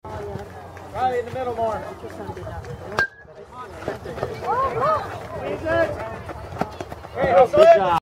Right in the middle more. Hey, good job.